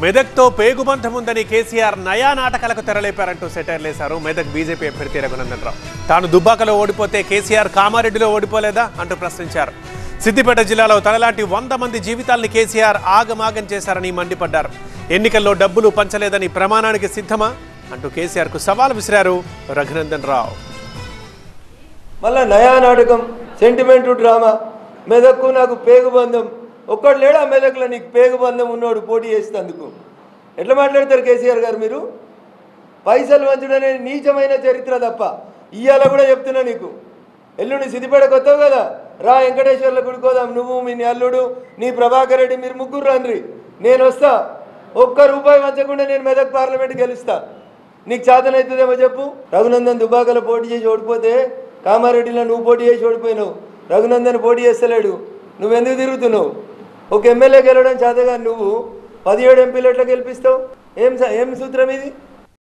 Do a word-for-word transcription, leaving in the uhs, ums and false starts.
మెదక్తో పేగుబంధం ఉందని కేసీఆర్ నయా నాటకాలకు తెరలేపారంటూ సెటైర్లేశారు మెదక్ బీజేపీ అభ్యర్థి రఘునందన్ రావు. తాను దుబ్బాకలో ఓడిపోతే కేసీఆర్ కామారెడ్డిలో ఓడిపోలేదా అంటూ ప్రశ్నించారు. సిద్దిపేట జిల్లాలో తనలాంటి వంద మంది జీవితాల్ని కేసీఆర్ ఆగమాగం చేశారని మండిపడ్డారు. ఎన్నికల్లో డబ్బులు పంచలేదని ప్రమాణానికి సిద్ధమా అంటూ కేసీఆర్ కు సవాల్ విసిరారు రఘునందన్ రావు. మళ్ళా నయా నాటకం, సెంటిమెంటు డ్రామా, మెదక్కు నాకు పేగుబంధం. ఒక్కడు లేడా మెదక్లో నీకు పేగుబంధం ఉన్నోడు పోటీ చేసేందుకు? ఎట్లా మాట్లాడతారు కేసీఆర్ గారు? మీరు పైసలు వంచడం అనేది నీచమైన చరిత్ర తప్ప. ఇవాళ కూడా చెప్తున్నా నీకు, ఎల్లుండి సిద్దిపేట కొత్తవు కదా, రా వెంకటేశ్వర్ల గుడికోదాం. నువ్వు, మీ అల్లుడు, నీ ప్రభాకర్ రెడ్డి, మీరు ముగ్గురు రండి, నేను వస్తా. ఒక్క రూపాయి వంచకుండా నేను మెదక్ పార్లమెంట్ గెలుస్తా. నీకు చేతనవుతుందేమో చెప్పు. రఘునందన్ దుబ్బాకలో పోటీ చేసి ఓడిపోతే, కామారెడ్డిలో నువ్వు పోటీ చేసి ఓడిపోయినావు, రఘునందన్ పోటీ చేస్తలేడు. నువ్వెందుకు తిరుగుతున్నావు? ఒక ఎమ్మెల్యే గెలవడం చేతగా నువ్వు పదిహేడు ఎంపీలు ఎట్లా గెలిపిస్తావు? ఏం ఏం సూత్రం ఇది?